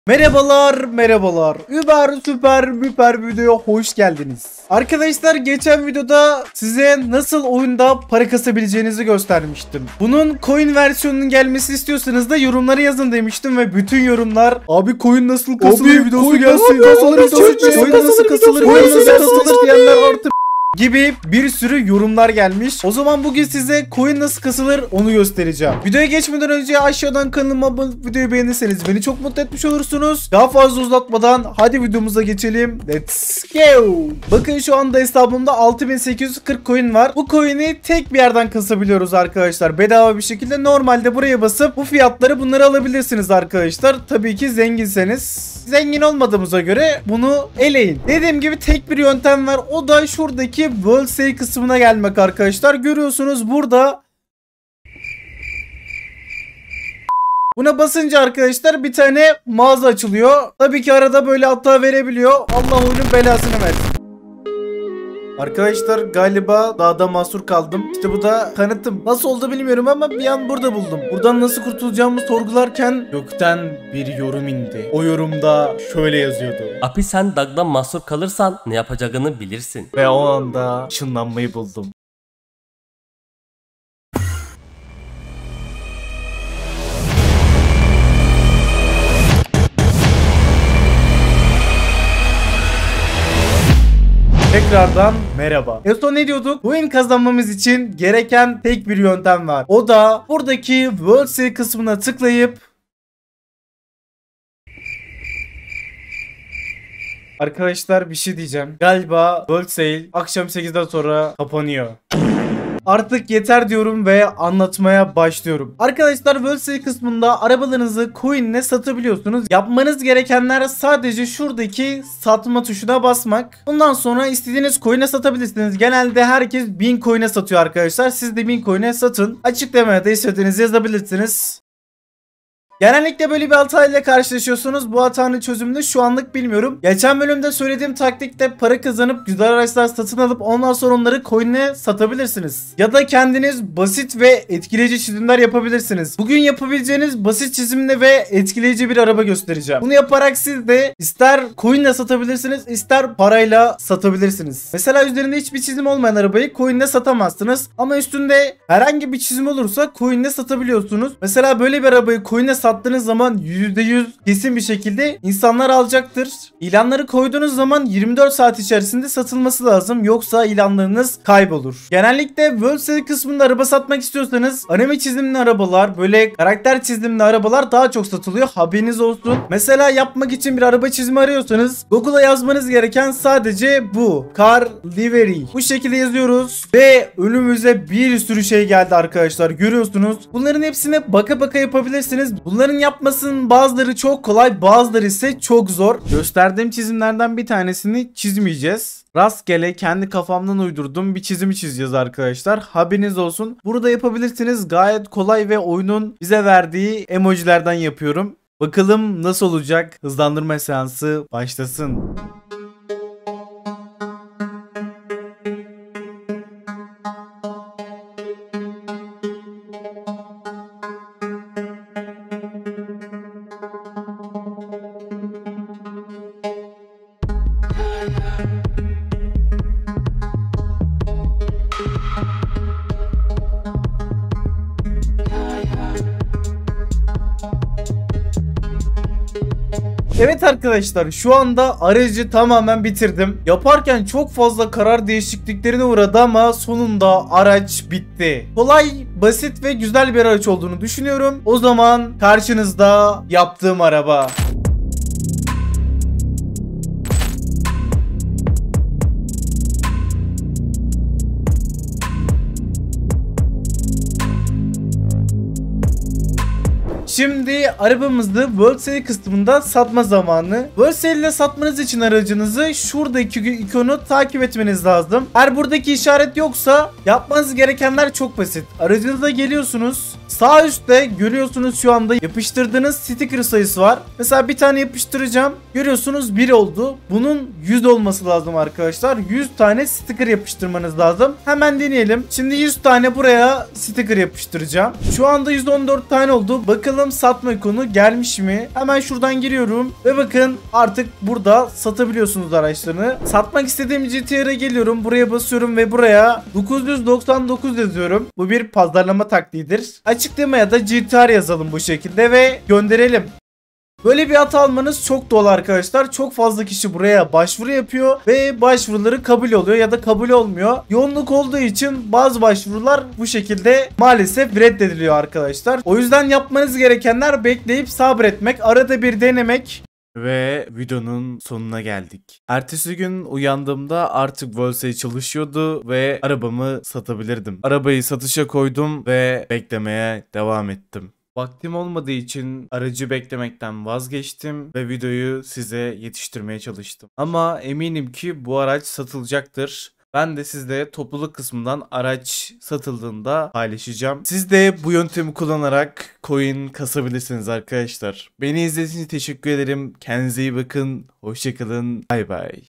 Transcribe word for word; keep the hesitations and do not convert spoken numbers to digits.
Merhabalar merhabalar Uber süper müper videoya hoş geldiniz. Arkadaşlar geçen videoda size nasıl oyunda para kasabileceğinizi göstermiştim. Bunun coin versiyonunun gelmesi istiyorsanız da yorumlara yazın demiştim ve bütün yorumlar abi coin nasıl kasılır Abi, videosu coin gelsin. nasıl Kasılır kasılır, videosu, coin kasılır, nasıl kasılır, videosu, coin coin nasıl nasıl kasılır diyenler artık gibi bir sürü yorumlar gelmiş. O zaman bugün size coin nasıl kasılır onu göstereceğim. Videoya geçmeden önce aşağıdan kanalıma abone olup videoyu beğenirseniz beni çok mutlu etmiş olursunuz. Daha fazla uzatmadan hadi videomuza geçelim. Let's go. Bakın şu anda hesabımda altı bin sekiz yüz kırk coin var. Bu coin'i tek bir yerden kasabiliyoruz arkadaşlar. Bedava bir şekilde. Normalde buraya basıp bu fiyatları bunları alabilirsiniz arkadaşlar. Tabii ki zenginseniz. Zengin olmadığımıza göre bunu eleyin. Dediğim gibi tek bir yöntem var. O da şuradaki World Sale kısmına gelmek arkadaşlar. Görüyorsunuz burada. Buna basınca arkadaşlar bir tane mağaza açılıyor. Tabii ki arada böyle hata verebiliyor. Allah onun belasını versin. Arkadaşlar galiba dağda mahsur kaldım. İşte bu da kanıtım. Nasıl oldu bilmiyorum ama bir an burada buldum. Buradan nasıl kurtulacağımı sorgularken gökten bir yorum indi. O yorumda şöyle yazıyordu. Abi sen dağda mahsur kalırsan ne yapacağını bilirsin. Ve o anda ışınlanmayı buldum. Tekrardan merhaba. En son ne diyorduk? Coin kazanmamız için gereken tek bir yöntem var. O da buradaki World Sale kısmına tıklayıp arkadaşlar bir şey diyeceğim. Galiba World Sale akşam sekizden sonra kapanıyor. Artık yeter diyorum ve anlatmaya başlıyorum. Arkadaşlar World Sale kısmında arabalarınızı coin'le satabiliyorsunuz. Yapmanız gerekenler sadece şuradaki satma tuşuna basmak. Bundan sonra istediğiniz coin'e satabilirsiniz. Genelde herkes bin coin'e satıyor arkadaşlar. Siz de bin coin'e satın. Açıklamaya da istediğinizi yazabilirsiniz. Genellikle böyle bir hatayla karşılaşıyorsunuz. Bu hatanın çözümünü şu anlık bilmiyorum. Geçen bölümde söylediğim taktikte para kazanıp güzel araçlar satın alıp ondan sonra onları coin'e satabilirsiniz. Ya da kendiniz basit ve etkileyici çizimler yapabilirsiniz. Bugün yapabileceğiniz basit çizimle ve etkileyici bir araba göstereceğim. Bunu yaparak siz de ister coin'le satabilirsiniz, ister parayla satabilirsiniz. Mesela üzerinde hiçbir çizim olmayan arabayı coin'le satamazsınız. Ama üstünde herhangi bir çizim olursa coin'le satabiliyorsunuz. Mesela böyle bir arabayı coin'le sat sattığınız zaman yüzde yüz kesin bir şekilde insanlar alacaktır. İlanları koyduğunuz zaman yirmi dört saat içerisinde satılması lazım. Yoksa ilanlarınız kaybolur. Genellikle World Sale kısmında araba satmak istiyorsanız anime çizimli arabalar, böyle karakter çizimli arabalar daha çok satılıyor. Haberiniz olsun. Mesela yapmak için bir araba çizimi arıyorsanız Google'a yazmanız gereken sadece bu. Car livery. Bu şekilde yazıyoruz ve önümüze bir sürü şey geldi arkadaşlar. Görüyorsunuz. Bunların hepsine baka baka yapabilirsiniz. Bunların yapmasının bazıları çok kolay, bazıları ise çok zor. Gösterdiğim çizimlerden bir tanesini çizmeyeceğiz. Rastgele kendi kafamdan uydurduğum bir çizimi çizeceğiz arkadaşlar. Haberiniz olsun. Burada yapabilirsiniz. Gayet kolay ve oyunun bize verdiği emojilerden yapıyorum. Bakalım nasıl olacak? Hızlandırma seansı başlasın. Evet arkadaşlar, şu anda aracı tamamen bitirdim. Yaparken çok fazla karar değişikliklerine uğradı ama sonunda araç bitti. Kolay, basit ve güzel bir araç olduğunu düşünüyorum. O zaman karşınızda yaptığım araba. Şimdi arabamızı World Sale kısmında satma zamanı. World Sale ile satmanız için aracınızı şuradaki ikonu takip etmeniz lazım. Eğer buradaki işaret yoksa yapmanız gerekenler çok basit. Aracınıza geliyorsunuz. Sağ üstte görüyorsunuz şu anda yapıştırdığınız sticker sayısı var. Mesela bir tane yapıştıracağım. Görüyorsunuz bir oldu. Bunun yüz olması lazım arkadaşlar. yüz tane sticker yapıştırmanız lazım. Hemen deneyelim. Şimdi yüz tane buraya sticker yapıştıracağım. Şu anda yüz on dört tane oldu. Bakalım satma ikonu gelmiş mi? Hemen şuradan giriyorum ve bakın artık burada satabiliyorsunuz araçlarını. Satmak istediğim G T R'e geliyorum. Buraya basıyorum ve buraya dokuz yüz doksan dokuz yazıyorum. Bu bir pazarlama taktiğidir. Açıklamaya da G T R yazalım bu şekilde ve gönderelim. Böyle bir at almanız çok doğal arkadaşlar. Çok fazla kişi buraya başvuru yapıyor ve başvuruları kabul oluyor ya da kabul olmuyor. Yoğunluk olduğu için bazı başvurular bu şekilde maalesef reddediliyor arkadaşlar. O yüzden yapmanız gerekenler bekleyip sabretmek, arada bir denemek. Ve videonun sonuna geldik. Ertesi gün uyandığımda artık Volkswagen çalışıyordu ve arabamı satabilirdim. Arabayı satışa koydum ve beklemeye devam ettim. Vaktim olmadığı için aracı beklemekten vazgeçtim ve videoyu size yetiştirmeye çalıştım. Ama eminim ki bu araç satılacaktır. Ben de sizle topluluk kısmından araç satıldığında paylaşacağım. Siz de bu yöntemi kullanarak coin kasabilirsiniz arkadaşlar. Beni izlediğiniz için teşekkür ederim. Kendinize iyi bakın. Hoşçakalın. Bay bay.